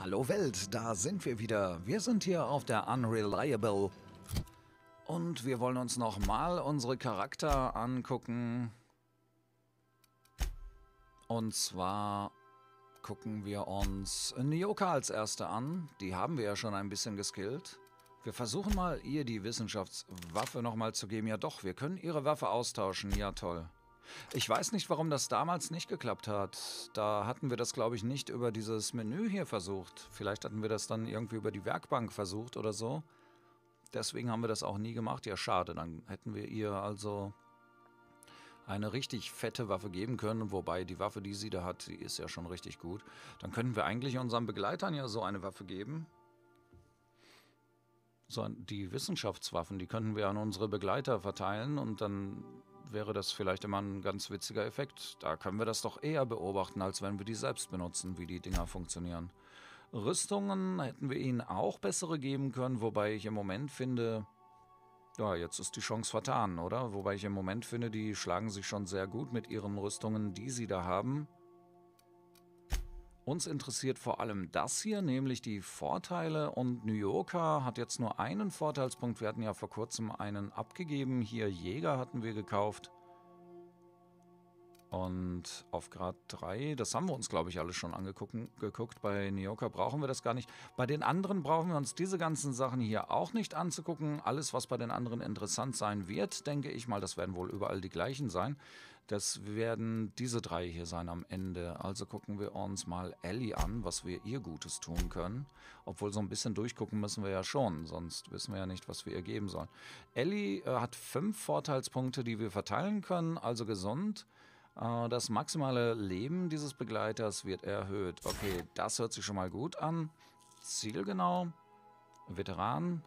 Hallo Welt, da sind wir wieder. Wir sind hier auf der Unreliable und wir wollen uns nochmal unsere Charakter angucken. Und zwar gucken wir uns Nyoka als erste an. Die haben wir ja schon ein bisschen geskillt. Wir versuchen mal, ihr die Wissenschaftswaffe nochmal zu geben. Ja doch, wir können ihre Waffe austauschen. Ja toll. Ich weiß nicht, warum das damals nicht geklappt hat. Da hatten wir das, glaube ich, nicht über dieses Menü hier versucht. Vielleicht hatten wir das dann irgendwie über die Werkbank versucht oder so. Deswegen haben wir das auch nie gemacht. Ja, schade. Dann hätten wir ihr also eine richtig fette Waffe geben können. Wobei die Waffe, die sie da hat, die ist ja schon richtig gut. Dann könnten wir eigentlich unseren Begleitern ja so eine Waffe geben. So, die Wissenschaftswaffen, die könnten wir an unsere Begleiter verteilen und dann wäre das vielleicht immer ein ganz witziger Effekt. Da können wir das doch eher beobachten, als wenn wir die selbst benutzen, wie die Dinger funktionieren. Rüstungen hätten wir ihnen auch bessere geben können, wobei ich im Moment finde, ja, jetzt ist die Chance vertan, oder? Wobei ich im Moment finde, die schlagen sich schon sehr gut mit ihren Rüstungen, die sie da haben. Uns interessiert vor allem das hier, nämlich die Vorteile, und Nyoka hat jetzt nur einen Vorteilspunkt. Wir hatten ja vor kurzem einen abgegeben. Hier Jäger hatten wir gekauft. Und auf Grad 3, das haben wir uns, glaube ich, alle schon angeguckt. Bei Nyoka brauchen wir das gar nicht. Bei den anderen brauchen wir uns diese ganzen Sachen hier auch nicht anzugucken. Alles, was bei den anderen interessant sein wird, denke ich mal, das werden wohl überall die gleichen sein. Das werden diese drei hier sein am Ende. Also gucken wir uns mal Ellie an, was wir ihr Gutes tun können. Obwohl so ein bisschen durchgucken müssen wir ja schon, sonst wissen wir ja nicht, was wir ihr geben sollen. Ellie hat 5 Vorteilspunkte, die wir verteilen können, also gesund. Das maximale Leben dieses Begleiters wird erhöht. Okay, das hört sich schon mal gut an. Zielgenau. Veteran.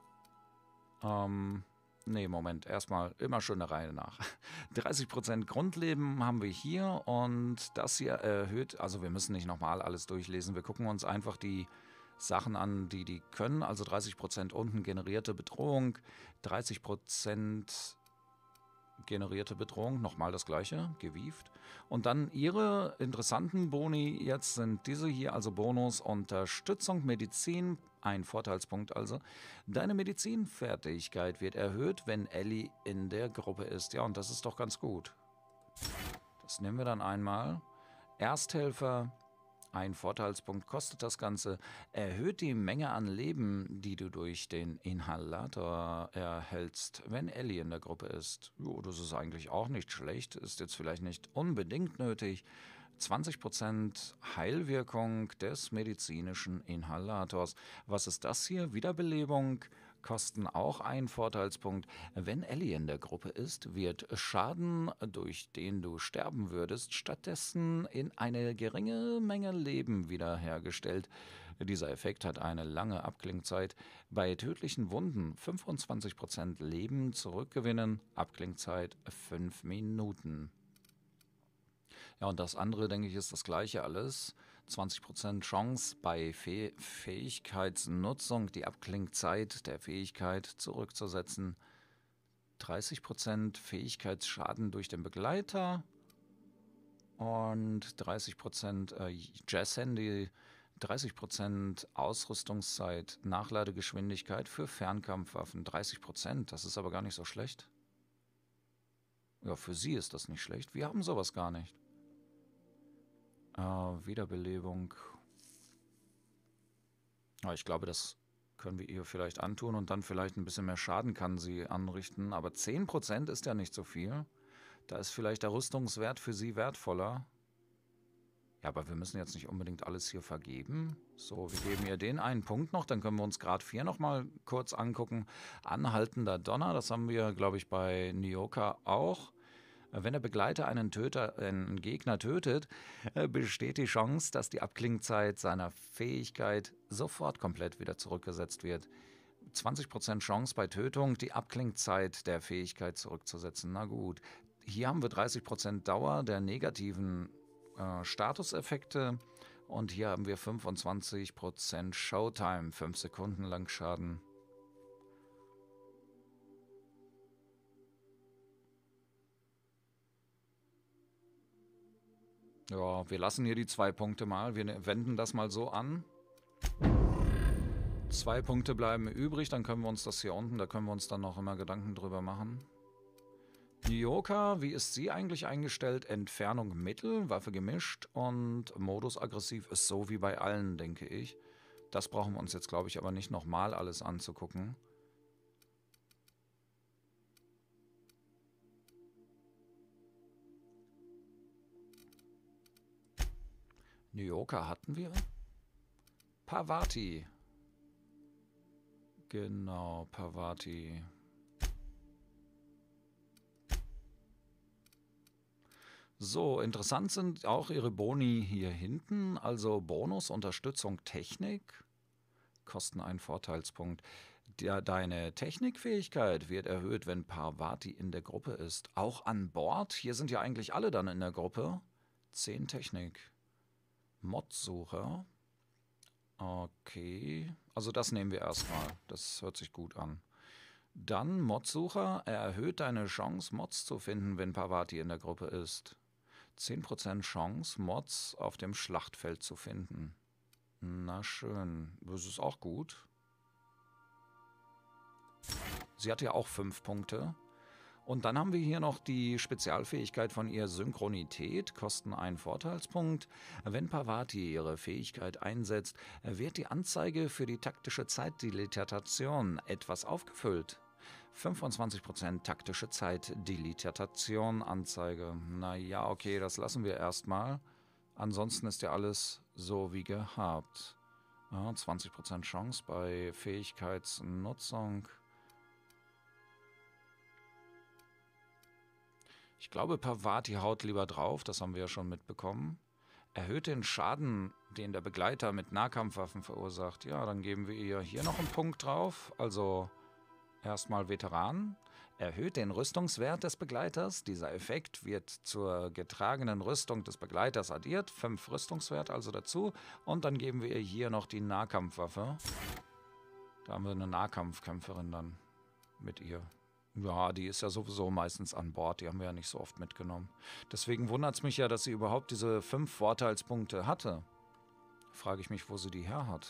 Nee, Moment. Erstmal immer schön der Reihe nach. 30% Grundleben haben wir hier und das hier erhöht. Also wir müssen nicht nochmal alles durchlesen. Wir gucken uns einfach die Sachen an, die können. Also 30% unten generierte Bedrohung. 30% generierte Bedrohung, nochmal das gleiche, gewieft. Und dann ihre interessanten Boni jetzt sind diese hier, also Bonus, Unterstützung, Medizin, ein Vorteilspunkt also. Deine Medizinfertigkeit wird erhöht, wenn Ellie in der Gruppe ist. Ja, und das ist doch ganz gut. Das nehmen wir dann einmal. Ersthelfer, ein Vorteilspunkt kostet das Ganze, erhöht die Menge an Leben, die du durch den Inhalator erhältst, wenn Ellie in der Gruppe ist. Jo, das ist eigentlich auch nicht schlecht, ist jetzt vielleicht nicht unbedingt nötig. 20% Heilwirkung des medizinischen Inhalators. Was ist das hier? Wiederbelebung. Kosten auch einen Vorteilspunkt. Wenn Ellie in der Gruppe ist, wird Schaden, durch den du sterben würdest, stattdessen in eine geringe Menge Leben wiederhergestellt. Dieser Effekt hat eine lange Abklingzeit. Bei tödlichen Wunden 25% Leben zurückgewinnen, Abklingzeit 5 Minuten. Ja, und das andere, denke ich, ist das gleiche alles. 20% Chance bei Fähigkeitsnutzung, die Abklingzeit der Fähigkeit zurückzusetzen. 30% Fähigkeitsschaden durch den Begleiter. Und 30% Jazz-Handy, 30% Ausrüstungszeit, Nachladegeschwindigkeit für Fernkampfwaffen. 30%, das ist aber gar nicht so schlecht. Ja, für sie ist das nicht schlecht. Wir haben sowas gar nicht. Wiederbelebung. Ja, ich glaube, das können wir ihr vielleicht antun und dann vielleicht ein bisschen mehr Schaden kann sie anrichten. Aber 10% ist ja nicht so viel. Da ist vielleicht der Rüstungswert für sie wertvoller. Ja, aber wir müssen jetzt nicht unbedingt alles hier vergeben. So, wir geben ihr den einen Punkt noch. Dann können wir uns Grad 4 nochmal kurz angucken. Anhaltender Donner, das haben wir, glaube ich, bei Nyoka auch. Wenn der Begleiter einen Gegner tötet, besteht die Chance, dass die Abklingzeit seiner Fähigkeit sofort komplett wieder zurückgesetzt wird. 20% Chance bei Tötung, die Abklingzeit der Fähigkeit zurückzusetzen. Na gut, hier haben wir 30% Dauer der negativen Statuseffekte und hier haben wir 25% Showtime, 5 Sekunden lang Schaden. Ja, wir lassen hier die 2 Punkte mal. Wir wenden das mal so an. 2 Punkte bleiben übrig, dann können wir uns das hier unten, da können wir uns dann noch immer Gedanken drüber machen. Nyoka, wie ist sie eigentlich eingestellt? Entfernung Mittel, Waffe gemischt und Modus aggressiv ist so wie bei allen, denke ich. Das brauchen wir uns jetzt, glaube ich, aber nicht nochmal alles anzugucken. Nyoka hatten wir. Parvati. Genau, Parvati. So, interessant sind auch ihre Boni hier hinten, also Bonus, Unterstützung, Technik, kosten einen Vorteilspunkt. Deine Technikfähigkeit wird erhöht, wenn Parvati in der Gruppe ist. Auch an Bord, hier sind ja eigentlich alle dann in der Gruppe. 10 Technik. Mod-Sucher. Okay, also das nehmen wir erstmal, das hört sich gut an. Dann Mod-Sucher, er erhöht deine Chance, Mods zu finden, wenn Parvati in der Gruppe ist. 10% Chance, Mods auf dem Schlachtfeld zu finden. Na schön, das ist auch gut. Sie hat ja auch 5 Punkte. Und dann haben wir hier noch die Spezialfähigkeit von ihr, Synchronität, kosten einen Vorteilspunkt. Wenn Parvati ihre Fähigkeit einsetzt, wird die Anzeige für die taktische Zeitdilatation etwas aufgefüllt. 25% taktische Zeitdilatation Anzeige. Naja, okay, das lassen wir erstmal. Ansonsten ist ja alles so wie gehabt. Ja, 20% Chance bei Fähigkeitsnutzung. Ich glaube, Parvati haut lieber drauf, das haben wir ja schon mitbekommen. Erhöht den Schaden, den der Begleiter mit Nahkampfwaffen verursacht. Ja, dann geben wir ihr hier noch einen Punkt drauf. Also erstmal Veteran. Erhöht den Rüstungswert des Begleiters. Dieser Effekt wird zur getragenen Rüstung des Begleiters addiert. 5 Rüstungswert also dazu. Und dann geben wir ihr hier noch die Nahkampfwaffe. Da haben wir eine Nahkampfkämpferin dann mit ihr. Ja, die ist ja sowieso meistens an Bord, die haben wir ja nicht so oft mitgenommen. Deswegen wundert es mich ja, dass sie überhaupt diese 5 Vorteilspunkte hatte. Frage ich mich, wo sie die her hat.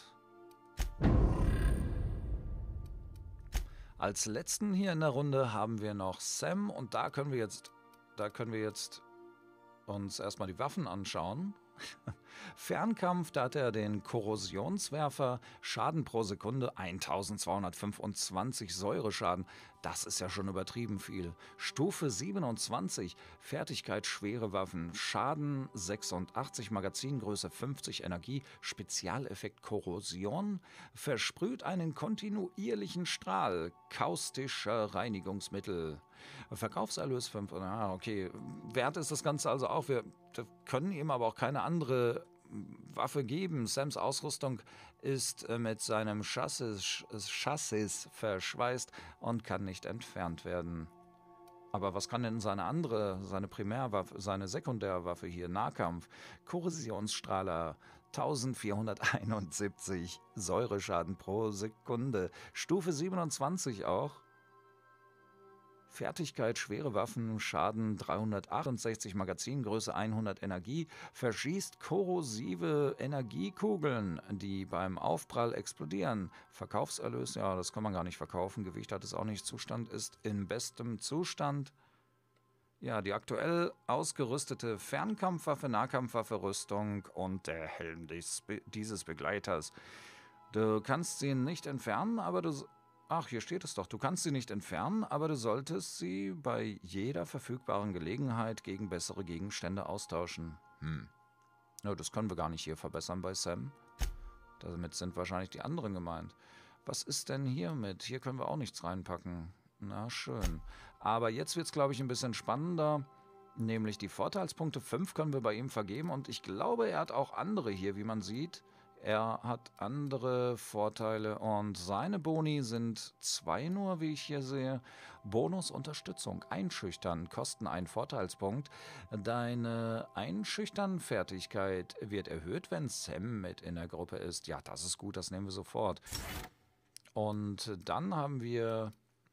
Als letzten hier in der Runde haben wir noch Sam und da können wir jetzt uns erstmal die Waffen anschauen. Fernkampf, da hat er den Korrosionswerfer, Schaden pro Sekunde 1225 Säureschaden. Das ist ja schon übertrieben viel. Stufe 27, Fertigkeit schwere Waffen, Schaden 86, Magazingröße 50, Energie, Spezialeffekt Korrosion, versprüht einen kontinuierlichen Strahl, kaustischer Reinigungsmittel. Verkaufserlös 5, okay, wert ist das Ganze also auch. Wir können ihm aber auch keine andere Waffe geben. Sams Ausrüstung ist mit seinem Chassis verschweißt und kann nicht entfernt werden. Aber was kann denn seine Primärwaffe, seine Sekundärwaffe hier? Nahkampf, Korrosionsstrahler, 1471 Säureschaden pro Sekunde, Stufe 27 auch. Fertigkeit, schwere Waffen, Schaden 368, Magazingröße 100 Energie, verschießt korrosive Energiekugeln, die beim Aufprall explodieren. Verkaufserlös, ja, das kann man gar nicht verkaufen, Gewicht hat es auch nicht, Zustand ist in bestem Zustand. Ja, die aktuell ausgerüstete Fernkampfwaffe, Nahkampfwaffe, Rüstung und der Helm dieses Begleiters. Du kannst sie nicht entfernen, aber Ach, hier steht es doch. Du kannst sie nicht entfernen, aber du solltest sie bei jeder verfügbaren Gelegenheit gegen bessere Gegenstände austauschen. Ja, das können wir gar nicht hier verbessern bei Sam. Damit sind wahrscheinlich die anderen gemeint. Was ist denn hiermit? Hier können wir auch nichts reinpacken. Na schön. Aber jetzt wird es, glaube ich, ein bisschen spannender. Nämlich die Vorteilspunkte 5 können wir bei ihm vergeben. Und ich glaube, er hat auch andere hier, wie man sieht. Er hat andere Vorteile und seine Boni sind 2 nur, wie ich hier sehe. Bonus Unterstützung, Einschüchtern, kosten einen Vorteilspunkt. Deine Einschüchtern-Fertigkeit wird erhöht, wenn Sam mit in der Gruppe ist. Ja, das ist gut, das nehmen wir sofort. Und dann haben wir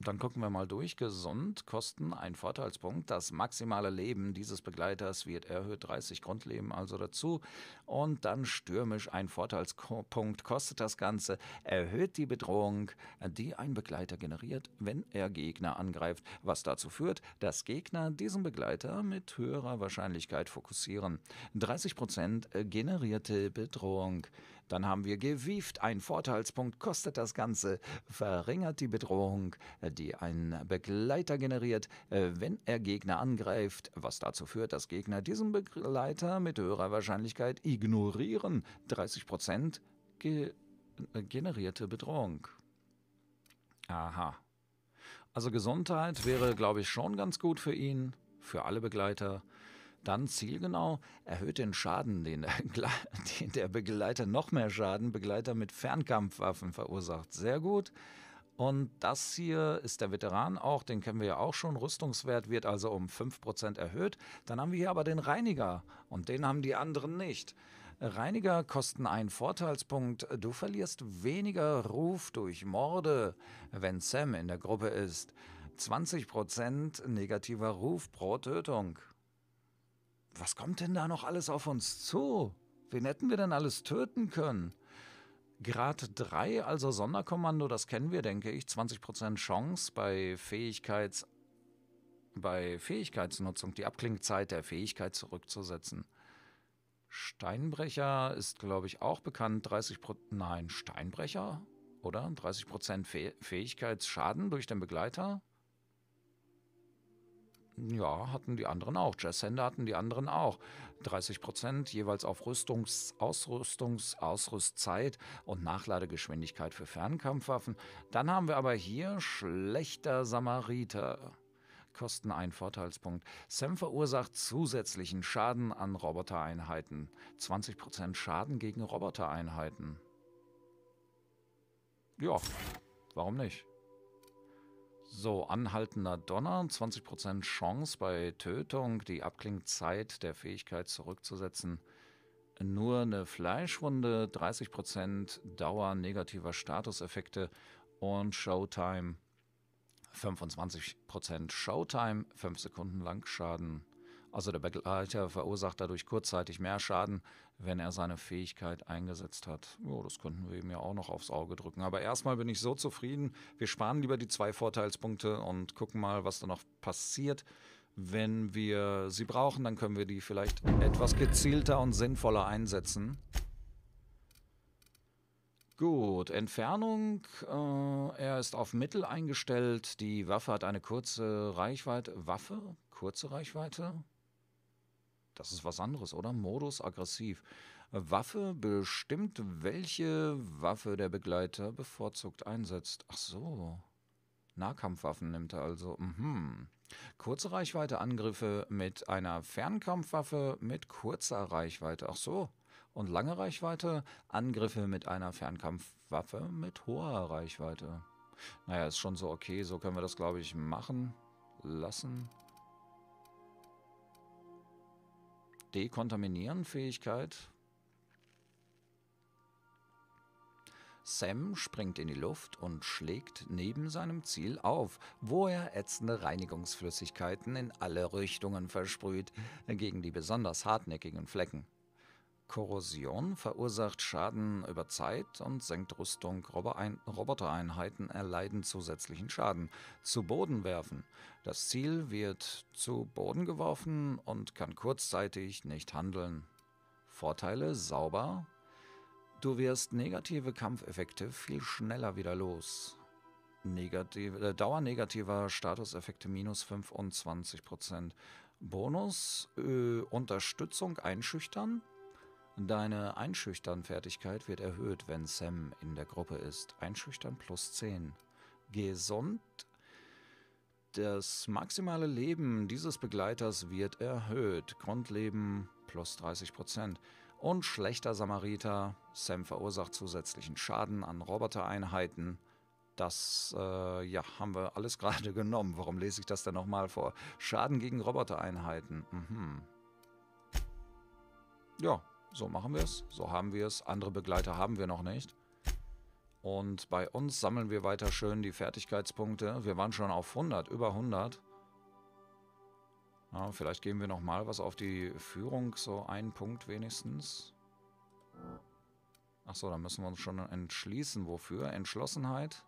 Dann gucken wir mal durch. Gesund, Kosten, ein Vorteilspunkt. Das maximale Leben dieses Begleiters wird erhöht. 30 Grundleben also dazu. Und dann stürmisch, ein Vorteilspunkt kostet das Ganze. Erhöht die Bedrohung, die ein Begleiter generiert, wenn er Gegner angreift. Was dazu führt, dass Gegner diesen Begleiter mit höherer Wahrscheinlichkeit fokussieren. 30% generierte Bedrohung. Dann haben wir gewieft. Ein Vorteilspunkt kostet das Ganze. Verringert die Bedrohung, die ein Begleiter generiert, wenn er Gegner angreift, was dazu führt, dass Gegner diesen Begleiter mit höherer Wahrscheinlichkeit ignorieren. 30% generierte Bedrohung. Aha. Also Gesundheit wäre, glaube ich, schon ganz gut für ihn, für alle Begleiter. Dann zielgenau, erhöht den Schaden, den der Begleiter noch mehr Schaden, Begleiter mit Fernkampfwaffen verursacht. Sehr gut. Und das hier ist der Veteran auch, den kennen wir ja auch schon. Rüstungswert wird also um 5% erhöht. Dann haben wir hier aber den Reiniger und den haben die anderen nicht. Reiniger kosten einen Vorteilspunkt. Du verlierst weniger Ruf durch Morde, wenn Sam in der Gruppe ist. 20% negativer Ruf pro Tötung. Was kommt denn da noch alles auf uns zu? Wen hätten wir denn alles töten können? Grad 3, also Sonderkommando, das kennen wir, denke ich. 20% Chance bei Fähigkeitsnutzung, die Abklingzeit der Fähigkeit zurückzusetzen. Steinbrecher ist, glaube ich, auch bekannt. Nein, Steinbrecher, oder? 30% Fähigkeitsschaden durch den Begleiter? Ja, hatten die anderen auch. Jazzhänder hatten die anderen auch. 30% jeweils auf Ausrüstzeit und Nachladegeschwindigkeit für Fernkampfwaffen. Dann haben wir aber hier schlechter Samariter. Kosten einen Vorteilspunkt. Sam verursacht zusätzlichen Schaden an Robotereinheiten. 20% Schaden gegen Robotereinheiten. Ja, warum nicht? So, anhaltender Donner, 20% Chance bei Tötung, die Abklingzeit der Fähigkeit zurückzusetzen. Nur eine Fleischwunde, 30% Dauer negativer Statuseffekte und Showtime, 25% Showtime, 5 Sekunden lang Schaden. Also der Begleiter verursacht dadurch kurzzeitig mehr Schaden, wenn er seine Fähigkeit eingesetzt hat. Jo, das könnten wir ihm ja auch noch aufs Auge drücken. Aber erstmal bin ich so zufrieden. Wir sparen lieber die 2 Vorteilspunkte und gucken mal, was da noch passiert. Wenn wir sie brauchen, dann können wir die vielleicht etwas gezielter und sinnvoller einsetzen. Gut, Entfernung. Er ist auf Mittel eingestellt. Die Waffe hat eine kurze Reichweite. Kurze Reichweite? Das ist was anderes, oder? Modus aggressiv. Waffe bestimmt, welche Waffe der Begleiter bevorzugt einsetzt. Ach so. Nahkampfwaffen nimmt er also. Kurze Reichweite Angriffe mit einer Fernkampfwaffe mit kurzer Reichweite. Ach so. Und lange Reichweite Angriffe mit einer Fernkampfwaffe mit hoher Reichweite. Naja, ist schon so okay. So können wir das, glaube ich, machen lassen. Dekontaminieren Fähigkeit. Sam springt in die Luft und schlägt neben seinem Ziel auf, wo er ätzende Reinigungsflüssigkeiten in alle Richtungen versprüht, gegen die besonders hartnäckigen Flecken. Korrosion verursacht Schaden über Zeit und senkt Rüstung. Robotereinheiten erleiden zusätzlichen Schaden. Zu Boden werfen. Das Ziel wird zu Boden geworfen und kann kurzzeitig nicht handeln. Vorteile: sauber. Du wirst negative Kampfeffekte viel schneller wieder los. Dauer negativer Statuseffekte minus 25%. Bonus: Unterstützung einschüchtern. Deine Einschüchtern-Fertigkeit wird erhöht, wenn Sam in der Gruppe ist. Einschüchtern plus 10. Gesund. Das maximale Leben dieses Begleiters wird erhöht. Grundleben plus 30%. Und schlechter Samariter. Sam verursacht zusätzlichen Schaden an Robotereinheiten. Das haben wir alles gerade genommen. Warum lese ich das denn nochmal vor? Schaden gegen Robotereinheiten. Ja. So machen wir es, so haben wir es. Andere Begleiter haben wir noch nicht. Und bei uns sammeln wir weiter schön die Fertigkeitspunkte. Wir waren schon auf 100, über 100. Ja, vielleicht geben wir nochmal was auf die Führung, so einen Punkt wenigstens. Achso, da müssen wir uns schon entschließen. Wofür? Entschlossenheit.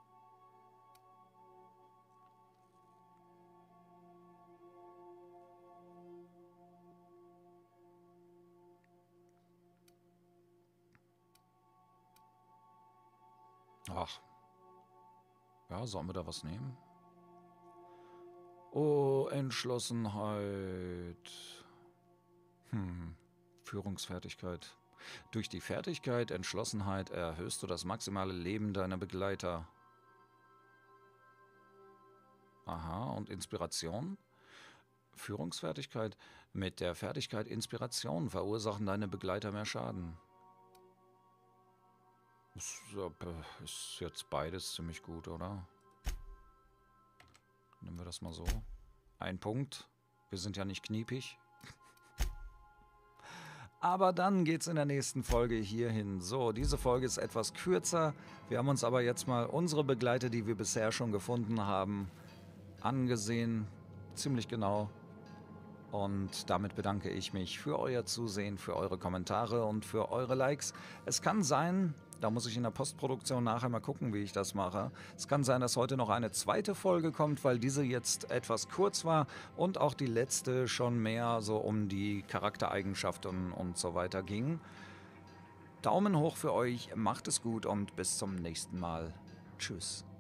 Ach. Ja, sollen wir da was nehmen? Oh, Entschlossenheit. Führungsfertigkeit. Durch die Fertigkeit, Entschlossenheit erhöhst du das maximale Leben deiner Begleiter. Aha, und Inspiration? Führungsfertigkeit. Mit der Fertigkeit Inspiration verursachen deine Begleiter mehr Schaden. Ist jetzt beides ziemlich gut, oder? Nehmen wir das mal so. Ein Punkt. Wir sind ja nicht kniepig. Aber dann geht's in der nächsten Folge hierhin. So, diese Folge ist etwas kürzer. Wir haben uns aber jetzt mal unsere Begleiter, die wir bisher schon gefunden haben, angesehen. Ziemlich genau. Und damit bedanke ich mich für euer Zusehen, für eure Kommentare und für eure Likes. Es kann sein, da muss ich in der Postproduktion nachher mal gucken, wie ich das mache. Es kann sein, dass heute noch eine zweite Folge kommt, weil diese jetzt etwas kurz war und auch die letzte schon mehr so um die Charaktereigenschaften und so weiter ging. Daumen hoch für euch, macht es gut und bis zum nächsten Mal. Tschüss.